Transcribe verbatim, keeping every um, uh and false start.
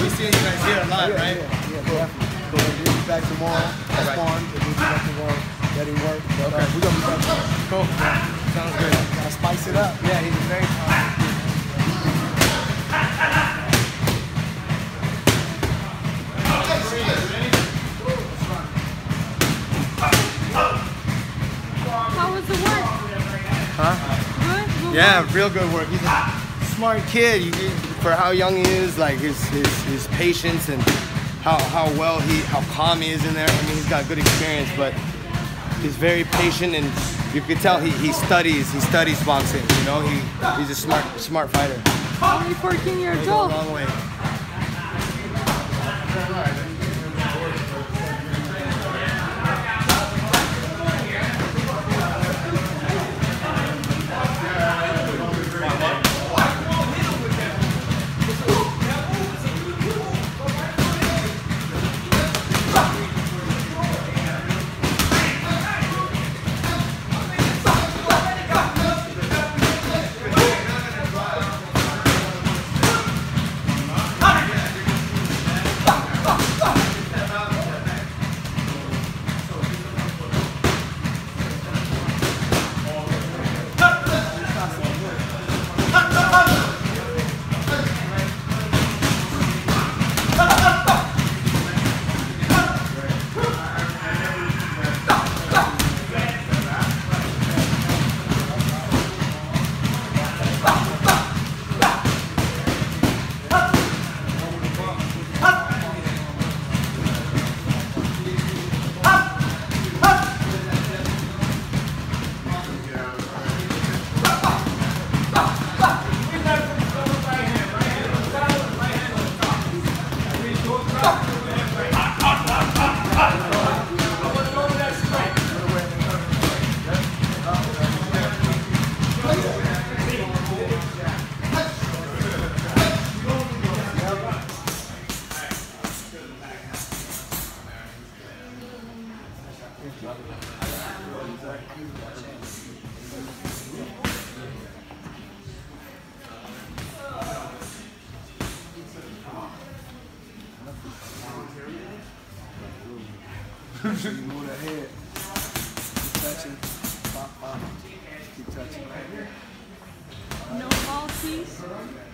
we see you guys here a lot, yeah, right? Yeah, yeah, definitely. So we'll be back tomorrow. That's right. fun. We'll be back tomorrow. Letting work. But, Okay. uh, we're gonna be back tomorrow. Cool. Yeah. Sounds good. Gotta spice it up. Yeah, he's very fun. How was the work? Huh? Good? Good Yeah, work? real good work. He's a smart kid. You, for how young he is, like his, his his patience and how how well he how calm he is in there. I mean, he's got good experience, but he's very patient, and you can tell he, he studies he studies boxing. You know, he he's a smart smart fighter. Only fourteen years He'll go a old. long way. You move the head. Keep touching. Pop, pop. Keep touching. No ball, please.